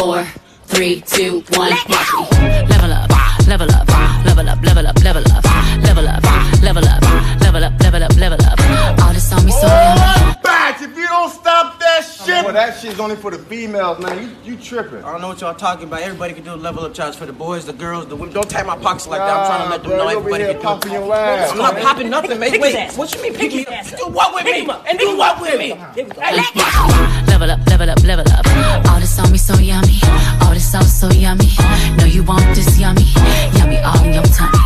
4, 3, 2, 1, march me. Level up, level up, level up, level up, level up, level up, level up, level up, level up, level up. All this on me so yummy. Bach, if you don't stop that shit. Well, that shit's only for the females, man. You tripping. I don't know what y'all talking about. Everybody can do a level up challenge for the boys, the girls, the women. Don't tap my pockets like that. I'm trying to let them know everybody can do it. Popping your ass. I'm not popping nothing, man. Wait, what you mean pick me up? Do what with me? And do what with me? Level up, level up, level up. All this on me so yummy. All this sauce so yummy. No, you want this yummy. Yummy all in your tummy.